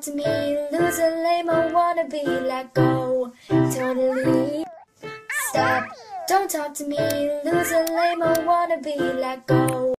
talk to me, loser, lame, or wannabe, let go, totally. Stop, don't talk to me, loser, lame, or wannabe, let go.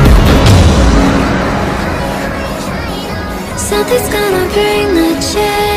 'Something's gonna bring the change.